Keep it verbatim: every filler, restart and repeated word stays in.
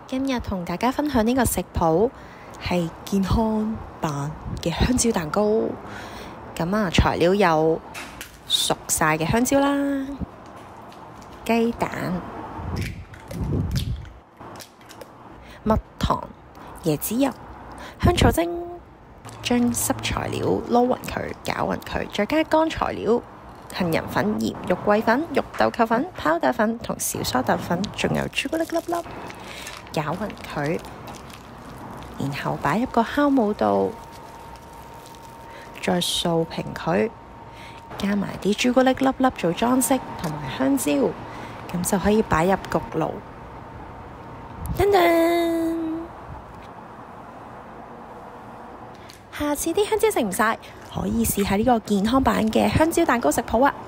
今日同大家分享呢個食譜係健康版嘅香蕉蛋糕。咁啊，材料有熟晒嘅香蕉啦、雞蛋、蜜糖、椰子油、香草精。將濕材料撈勻佢，攪勻佢，再加乾材料、杏仁粉、鹽、肉桂粉、肉豆蔻粉、泡打粉同小蘇打粉，仲有朱古力粒粒，攪勻佢，然後擺入個酵母度，再掃平佢，加埋啲朱古力粒粒做裝飾，同埋香蕉，咁就可以擺入焗爐。噔噔！下次啲香蕉食唔晒，可以試下呢個健康版嘅香蕉蛋糕食譜啊！